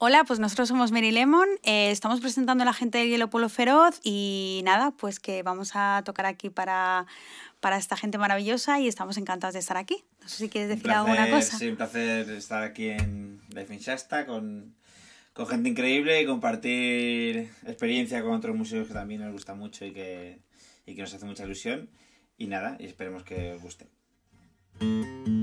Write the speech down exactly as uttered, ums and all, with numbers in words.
Hola, pues nosotros somos Mary Lemon, eh, estamos presentando a la gente del Hielo Polo Feroz y nada, pues que vamos a tocar aquí para, para esta gente maravillosa y estamos encantados de estar aquí. No sé si quieres Un decir placer, alguna cosa. sí, un placer estar aquí en Life in Shasta con, con gente increíble y compartir experiencia con otros museos que también nos gusta mucho y que, y que nos hace mucha ilusión. Y nada, y esperemos que os guste.